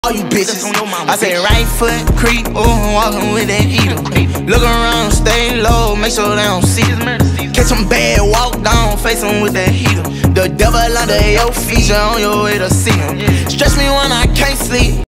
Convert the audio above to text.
All you bitches, I say right foot creep, ooh, walking with that heater. Look around, stay low, make sure they don't see us. Catch them bad, walk down, face them with that heater. The devil under your feet, you're on your way to see him. Stretch me when I can't sleep.